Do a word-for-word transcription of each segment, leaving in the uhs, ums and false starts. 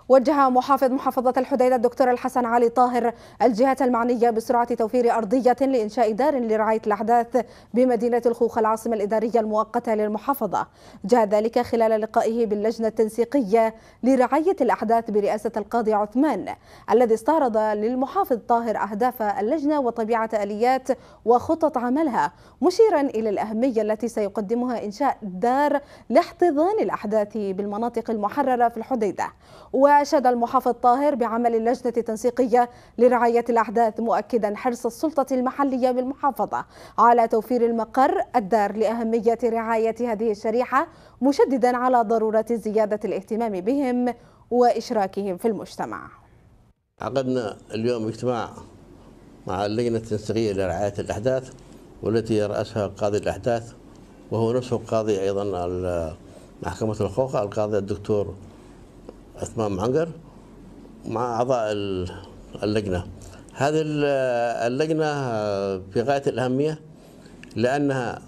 وجه محافظ محافظة الحديدة الدكتور الحسن علي طاهر الجهات المعنية بسرعة توفير أرضية لإنشاء دار لرعاية الأحداث بمدينة الخوخ العاصمة الإدارية المؤقتة للمحافظة. جاء ذلك خلال لقائه باللجنة التنسيقية لرعاية الأحداث برئاسة القاضي عثمان، الذي استعرض للمحافظ طاهر أهداف اللجنة وطبيعة آليات وخطط عملها، مشيرا إلى الأهمية التي سيقدمها إنشاء دار لاحتضان الأحداث بالمناطق المحررة في الحديدة. وأشاد المحافظ طاهر بعمل اللجنة التنسيقية لرعاية الأحداث، مؤكدا حرص السلطة المحلية بالمحافظة على توفير المقر الدار لأهمية رعاية هذه الشريحة، مشددا على ضرورة زيادة الاهتمام بهم وإشراكهم في المجتمع. عقدنا اليوم اجتماع مع اللجنة التنسيقية لرعاية الأحداث، والتي يرأسها قاضي الأحداث، وهو نفسه قاضي أيضا محكمة الخوخ القاضي الدكتور عثمان معنقر، مع أعضاء اللجنة. هذه اللجنة في غاية الأهمية لأنها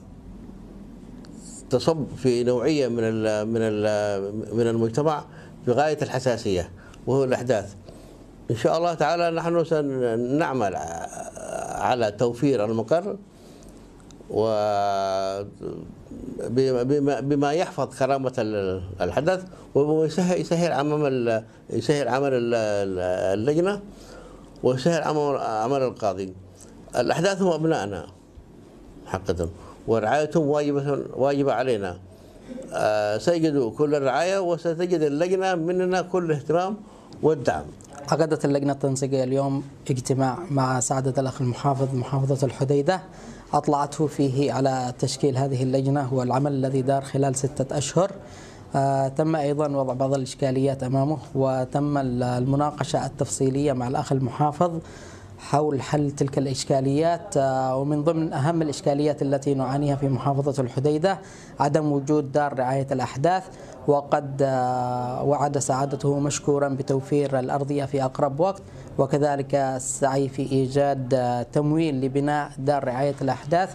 تصب في نوعية من من من المجتمع في غاية الحساسية، وهو الأحداث. إن شاء الله تعالى نحن سنعمل على توفير المقر وبما يحفظ كرامة الحدث، ويسهل عمل يسهل عمل اللجنة ويسهل عمل القاضي. الأحداث هم أبنائنا حقا، ورعايتهم واجبة واجبة علينا. سيجدوا كل الرعاية، وستجد اللجنة مننا كل الاهتمام والدعم. عقدت اللجنة التنسيقية اليوم اجتماع مع سعادة الأخ المحافظ محافظة الحديدة، أطلعته فيه على تشكيل هذه اللجنة والعمل الذي دار خلال ستة أشهر. آه تم أيضا وضع بعض الإشكاليات أمامه، وتم المناقشة التفصيلية مع الأخ المحافظ حول حل تلك الإشكاليات. آه ومن ضمن أهم الإشكاليات التي نعانيها في محافظة الحديدة عدم وجود دار رعاية الأحداث، وقد آه وعد سعادته مشكورا بتوفير الأرضية في أقرب وقت، وكذلك السعي في إيجاد آه تمويل لبناء دار رعاية الأحداث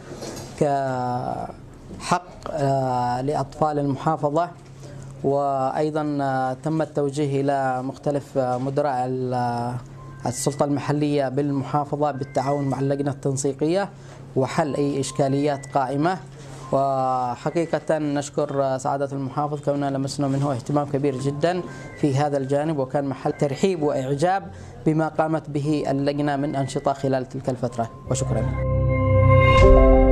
كحق آه لأطفال المحافظة. وأيضا آه تم التوجيه إلى مختلف آه مدراء السلطة المحلية بالمحافظة بالتعاون مع اللجنة التنسيقية وحل أي إشكاليات قائمة. وحقيقة نشكر سعادة المحافظ كوننا لمسنا منه اهتمام كبير جدا في هذا الجانب، وكان محل ترحيب وإعجاب بما قامت به اللجنة من أنشطة خلال تلك الفترة، وشكرا.